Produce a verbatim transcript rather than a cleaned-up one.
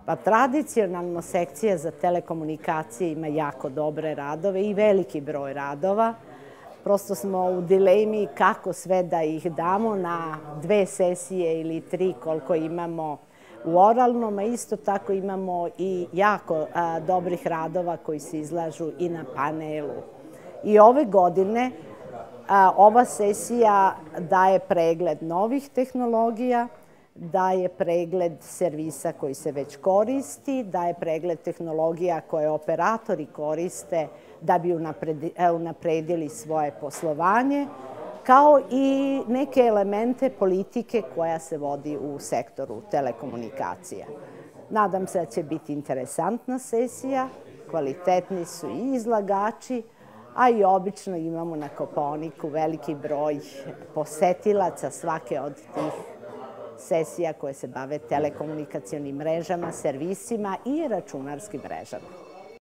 Pa tradicionalno sekcija za telekomunikacije ima jako dobre radove i veliki broj radova. Prosto smo u dilemi kako sve da ih damo na dve sesije ili tri koliko imamo u oralnom, a isto tako imamo i jako a, dobrih radova koji se izlažu i na panelu. I ove godine a, ova sesija daje pregled novih tehnologija, daje pregled servisa koji se već koristi, daje pregled tehnologija koje operatori koriste da bi unapredili svoje poslovanje, kao i neke elemente politike koja se vodi u sektoru telekomunikacija. Nadam se da će biti interesantna sesija, kvalitetni su i izlagači, a i obično imamo na Kopaoniku veliki broj posetilaca svake od tih sesija koje se bave telekomunikacionim mrežama, servisima i računarskim mrežama.